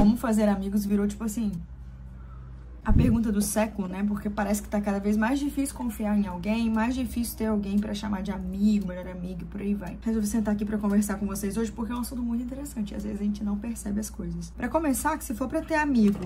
como fazer amigos virou, tipo assim, a pergunta do século, né? Porque parece que tá cada vez mais difícil confiar em alguém, mais difícil ter alguém pra chamar de amigo, melhor amigo, e por aí vai. Resolvi sentar aqui pra conversar com vocês hoje porque é um assunto muito interessante e às vezes a gente não percebe as coisas. Pra começar, que se for pra ter amigo,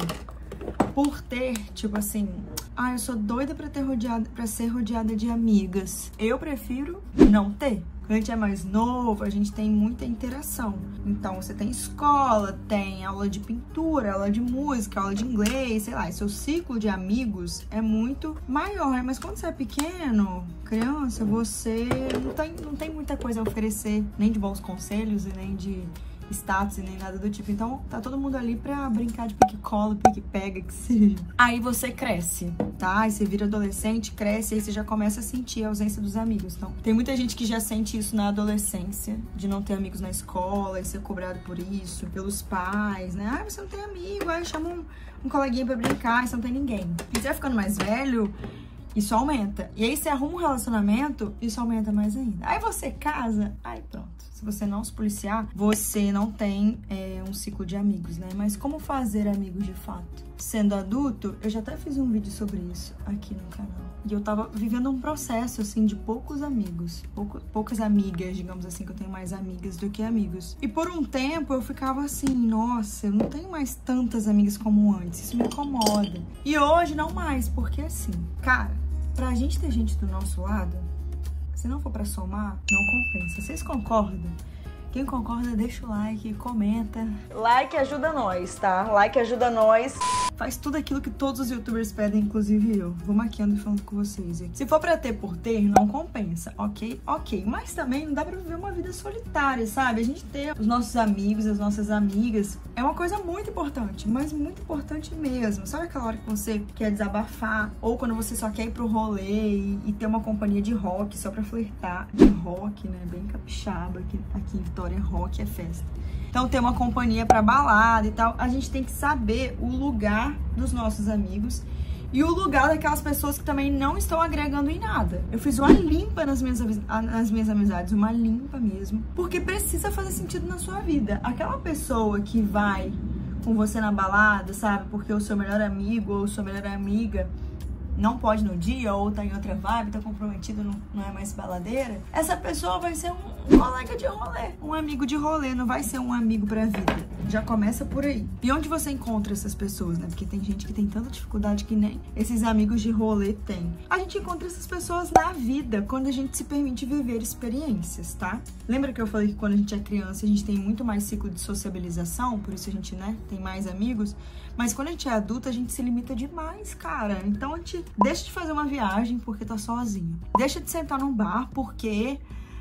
por ter, tipo assim, eu sou doida pra ser rodeada de amigas, eu prefiro não ter. Quando a gente é mais novo, a gente tem muita interação. Então, você tem escola, tem aula de pintura, aula de música, aula de inglês, sei lá. E seu ciclo de amigos é muito maior, né? Mas quando você é pequeno, criança, você não tem muita coisa a oferecer, nem de bons conselhos e nem de status e nem nada do tipo. Então, tá todo mundo ali pra brincar de pique-cola, pique-pega, que seja. Aí você cresce, tá? Aí você vira adolescente, cresce, aí você já começa a sentir a ausência dos amigos. Então, tem muita gente que já sente isso na adolescência, de não ter amigos na escola e ser cobrado por isso, pelos pais, né? Você não tem amigo, aí chama um coleguinha pra brincar, e você não tem ninguém. E você vai ficando mais velho, isso aumenta. E aí você arruma um relacionamento, isso aumenta mais ainda. Aí você casa, aí pronto. Se você não se policiar, você não tem um ciclo de amigos, né? Mas como fazer amigos de fato? Sendo adulto, eu já até fiz um vídeo sobre isso aqui no canal. E eu tava vivendo um processo, assim, de poucos amigos. Poucas amigas, digamos assim, que eu tenho mais amigas do que amigos. E por um tempo eu ficava assim, nossa, eu não tenho mais tantas amigas como antes. Isso me incomoda. E hoje não mais, porque assim, cara, pra gente ter gente do nosso lado, se não for pra somar, não compensa. Vocês concordam? Quem concorda, deixa o like, comenta. Like ajuda nós, tá? Like ajuda nós. Faz tudo aquilo que todos os youtubers pedem, inclusive eu. Vou maquiando e falando com vocês aqui. Se for pra ter por ter, não compensa, ok? Ok. Mas também não dá pra viver uma vida solitária, sabe? A gente ter os nossos amigos, as nossas amigas, é uma coisa muito importante, mas muito importante mesmo. Sabe aquela hora que você quer desabafar? Ou quando você só quer ir pro rolê e ter uma companhia de rock só pra flertar. De rock, né? Bem capixaba, aqui em Vitória, rock é festa. Então, ter uma companhia pra balada e tal, a gente tem que saber o lugar dos nossos amigos e o lugar daquelas pessoas que também não estão agregando em nada. Eu fiz uma limpa nas minhas amizades, uma limpa mesmo, porque precisa fazer sentido na sua vida. Aquela pessoa que vai com você na balada, sabe, porque o seu melhor amigo ou sua melhor amiga não pode no dia, ou tá em outra vibe, tá comprometido, não é mais baladeira, essa pessoa vai ser um colega de rolê, um amigo de rolê, não vai ser um amigo pra vida. Já começa por aí. E onde você encontra essas pessoas, né? Porque tem gente que tem tanta dificuldade que nem esses amigos de rolê têm. A gente encontra essas pessoas na vida, quando a gente se permite viver experiências, tá? Lembra que eu falei que quando a gente é criança, a gente tem muito mais ciclo de sociabilização, por isso a gente, né, tem mais amigos. Mas quando a gente é adulta, a gente se limita demais, cara. Então a gente deixa de fazer uma viagem porque tá sozinho. Deixa de sentar num bar porque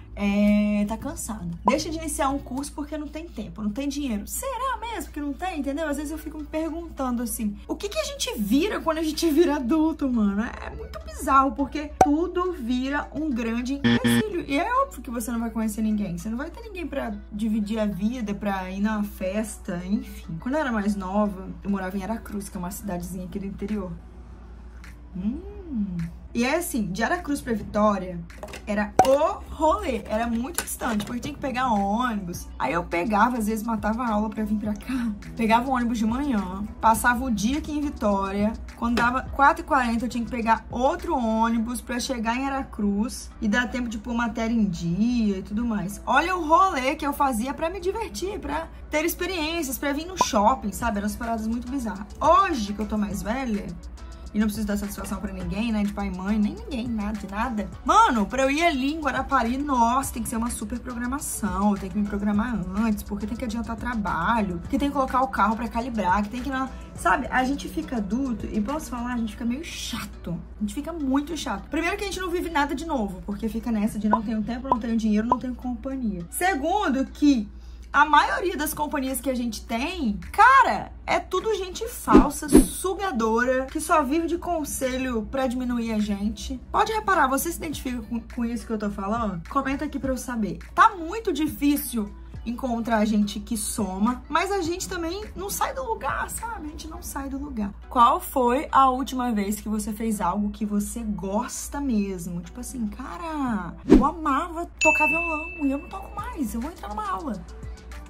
tá cansado. Deixa de iniciar um curso porque não tem tempo, não tem dinheiro. Será mesmo que não tem, entendeu? Às vezes eu fico me perguntando assim, o que a gente vira quando a gente vira adulto, mano? É muito bizarro, porque tudo vira um grande empecilho. E é óbvio que você não vai conhecer ninguém. Você não vai ter ninguém pra dividir a vida, pra ir na festa, enfim. Quando eu era mais nova, eu morava em Aracruz, que é uma cidadezinha aqui do interior. E é assim, de Aracruz pra Vitória, era o rolê, era muito distante, porque tinha que pegar ônibus. Aí eu pegava, às vezes matava a aula pra vir pra cá, pegava o ônibus de manhã, passava o dia aqui em Vitória, quando dava 4h40 eu tinha que pegar outro ônibus pra chegar em Aracruz e dar tempo de pôr matéria em dia e tudo mais. Olha o rolê que eu fazia pra me divertir, pra ter experiências, pra vir no shopping, sabe? Eram umas paradas muito bizarras. Hoje, que eu tô mais velha, e não preciso dar satisfação pra ninguém, né? De pai e mãe, nem ninguém, nada, de nada. Mano, pra eu ir ali em Guarapari, nossa, tem que ser uma super programação. Eu tenho que me programar antes, porque tem que adiantar trabalho, que tem que colocar o carro pra calibrar, que tem que... Sabe, a gente fica adulto e, posso falar, a gente fica meio chato. A gente fica muito chato. Primeiro que a gente não vive nada de novo, porque fica nessa de não tenho tempo, não tenho dinheiro, não tenho companhia. Segundo que a maioria das companhias que a gente tem, cara, é tudo gente falsa, sugadora, que só vive de conselho pra diminuir a gente. Pode reparar, você se identifica com isso que eu tô falando? Comenta aqui pra eu saber. Tá muito difícil encontrar gente que soma, mas a gente também não sai do lugar, sabe? A gente não sai do lugar. Qual foi a última vez que você fez algo que você gosta mesmo? Tipo assim, cara, eu amava tocar violão e eu não toco mais, eu vou entrar numa aula.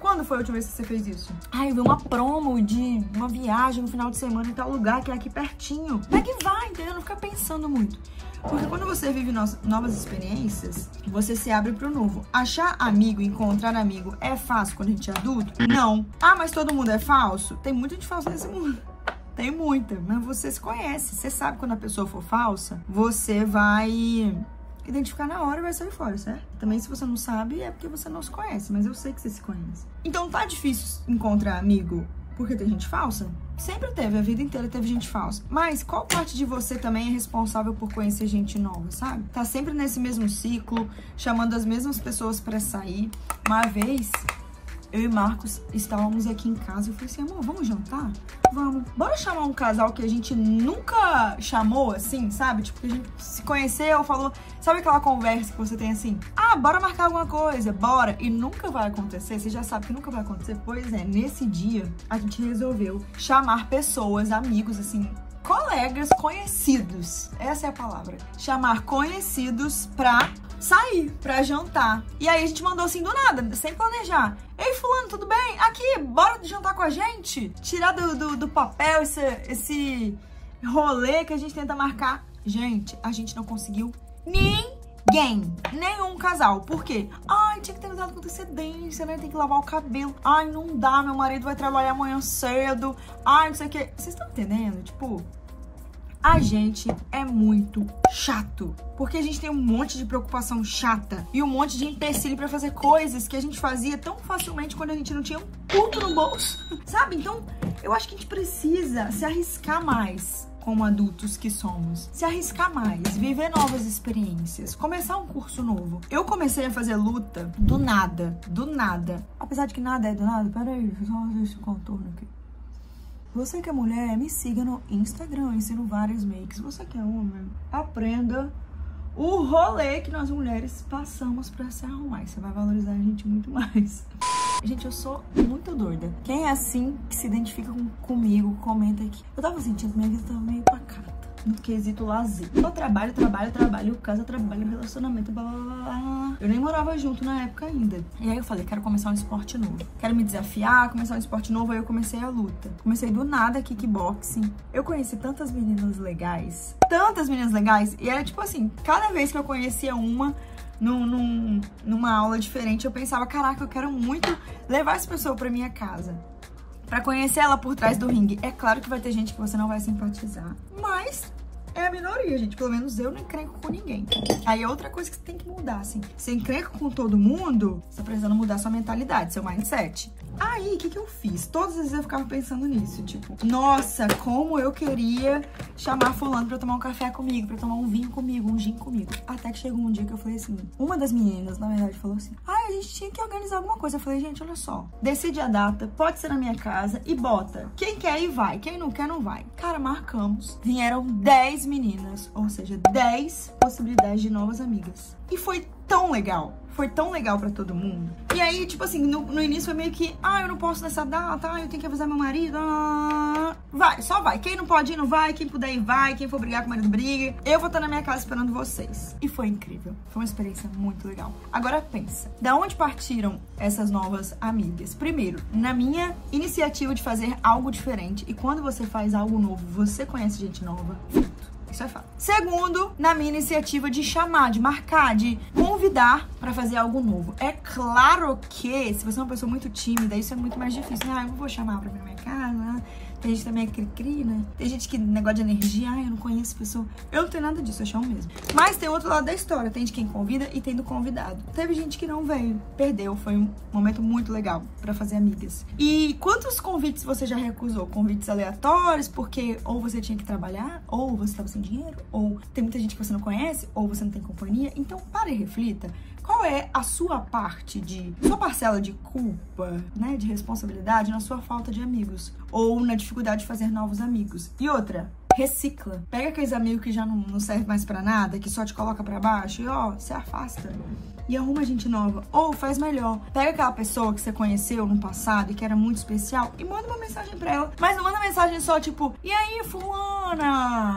Quando foi a última vez que você fez isso? Ai, eu vi uma promo de uma viagem no final de semana em tal lugar que é aqui pertinho. Pega e vai, entendeu? Não fica pensando muito. Porque quando você vive novas experiências, você se abre pro novo. Achar amigo, encontrar amigo é fácil quando a gente é adulto? Não. Ah, mas todo mundo é falso? Tem muita gente falsa nesse mundo. Tem muita, mas você se conhece. Você sabe quando a pessoa for falsa, você vai identificar na hora e vai sair fora, certo? Também se você não sabe, é porque você não se conhece, mas eu sei que você se conhece. Então tá difícil encontrar amigo porque tem gente falsa? Sempre teve, a vida inteira teve gente falsa. Mas qual parte de você também é responsável por conhecer gente nova, sabe? Tá sempre nesse mesmo ciclo, chamando as mesmas pessoas pra sair. Uma vez, eu e Marcos estávamos aqui em casa. Eu falei assim, amor, vamos jantar? Vamos. Bora chamar um casal que a gente nunca chamou, assim, sabe? Tipo, que a gente se conheceu, falou... Sabe aquela conversa que você tem assim? Ah, bora marcar alguma coisa, bora. E nunca vai acontecer, você já sabe que nunca vai acontecer. Pois é, nesse dia, a gente resolveu chamar pessoas, amigos, assim... Colegas conhecidos. Essa é a palavra. Chamar conhecidos pra... sair pra jantar. E aí a gente mandou assim do nada, sem planejar. Ei, fulano, tudo bem? Aqui, bora jantar com a gente? Tirar do papel esse rolê que a gente tenta marcar. Gente, a gente não conseguiu nenhum casal. Por quê? Ai, tinha que ter dado com antecedência, né? Tem que lavar o cabelo. Ai, não dá, meu marido vai trabalhar amanhã cedo. Ai, não sei o quê. Vocês estão entendendo? Tipo... A gente é muito chato, porque a gente tem um monte de preocupação chata e um monte de empecilho pra fazer coisas que a gente fazia tão facilmente quando a gente não tinha um puto no bolso, sabe? Então, eu acho que a gente precisa se arriscar mais como adultos que somos. Se arriscar mais, viver novas experiências, começar um curso novo. Eu comecei a fazer luta do nada. Apesar de que nada é do nada, peraí, deixa eu só fazer esse contorno aqui. Você que é mulher, me siga no Instagram, eu ensino vários makes. Você que é homem, aprenda o rolê que nós mulheres passamos pra se arrumar. Você vai valorizar a gente muito mais. Gente, eu sou muito doida. Quem é assim, que se identifica comigo, comenta aqui. Eu tava sentindo que minha vida tava meio pacata. No quesito lazer. Eu trabalho, casa, trabalho, relacionamento, blá, blá, blá. Eu nem morava junto na época ainda. E aí eu falei, quero começar um esporte novo. Quero me desafiar, começar um esporte novo. Aí eu comecei a luta. Comecei do nada kickboxing. Eu conheci tantas meninas legais. E era tipo assim, cada vez que eu conhecia uma... numa aula diferente, eu pensava, caraca, eu quero muito levar essa pessoa pra minha casa. Pra conhecer ela por trás do ringue. É claro que vai ter gente que você não vai simpatizar, mas é a minoria, gente. Pelo menos eu não encrenco com ninguém. Aí é outra coisa que você tem que mudar, assim. Você encrenca com todo mundo, você tá precisando mudar sua mentalidade, seu mindset. Aí, o que eu fiz? Todas as vezes eu ficava pensando nisso, tipo, nossa, como eu queria chamar fulano pra tomar um café comigo, pra tomar um vinho comigo, um gin comigo. Até que chegou um dia que eu falei assim, uma das meninas, na verdade, falou assim, a gente tinha que organizar alguma coisa. Eu falei, gente, olha só, decide a data, pode ser na minha casa e bota. Quem quer ir, vai. Quem não quer, não vai. Cara, marcamos. Vieram 10 meninas, ou seja, 10 possibilidades de novas amigas. E foi tão legal. Foi tão legal pra todo mundo. E aí, tipo assim, no início foi meio que... Ah, eu não posso nessa data, eu tenho que avisar meu marido. Vai, só vai. Quem não pode ir, não vai. Quem puder ir, vai. Quem for brigar com o marido, briga. Eu vou estar na minha casa esperando vocês. E foi incrível. Foi uma experiência muito legal. Agora pensa, da onde partiram essas novas amigas? Primeiro, na minha iniciativa de fazer algo diferente. E quando você faz algo novo, você conhece gente nova. Isso é fato. Segundo, na minha iniciativa de chamar, de marcar, de convidar pra fazer algo novo. É claro que, se você é uma pessoa muito tímida, isso é muito mais difícil. Ah, eu não vou chamar pra vir na minha casa. Tem gente também que é cri-cri, né? Tem gente que negócio de energia, eu não conheço pessoa. Eu não tenho nada disso, eu chamo mesmo. Mas tem outro lado da história, tem de quem convida e tem do convidado. Teve gente que não veio, perdeu, foi um momento muito legal pra fazer amigas. E quantos convites você já recusou? Convites aleatórios, porque ou você tinha que trabalhar, ou você tava sem dinheiro, ou tem muita gente que você não conhece, ou você não tem companhia. Então, pare e reflita. Qual é a sua sua parcela de culpa, né, de responsabilidade na sua falta de amigos? Ou na dificuldade de fazer novos amigos? E outra, recicla. Pega aqueles amigos que já não servem mais pra nada, que só te coloca pra baixo e, ó, se afasta. E arruma gente nova. Ou faz melhor. Pega aquela pessoa que você conheceu no passado e que era muito especial e manda uma mensagem pra ela. Mas não manda mensagem só, tipo, e aí, fulana?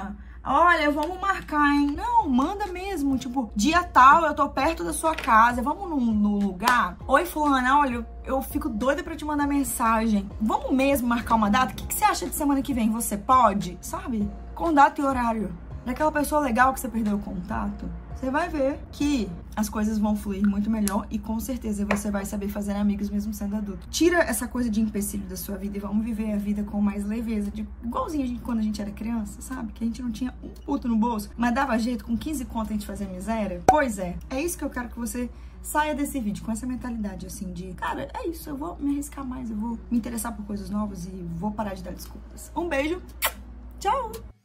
Olha, vamos marcar, hein? Não, manda mesmo. Tipo, dia tal, eu tô perto da sua casa. Vamos no lugar? Oi, fulana, olha, eu fico doida pra te mandar mensagem. Vamos mesmo marcar uma data? O que você acha de semana que vem? Você pode? Sabe? Com data e horário. Daquela pessoa legal que você perdeu o contato, você vai ver que as coisas vão fluir muito melhor e com certeza você vai saber fazer amigos mesmo sendo adulto. Tira essa coisa de empecilho da sua vida e vamos viver a vida com mais leveza, igualzinho a gente, quando a gente era criança, sabe? Que a gente não tinha um puto no bolso, mas dava jeito, com 15 conto a gente fazia miséria. Pois é isso que eu quero que você saia desse vídeo com essa mentalidade assim de, cara, é isso, eu vou me arriscar mais, eu vou me interessar por coisas novas e vou parar de dar desculpas. Um beijo, tchau!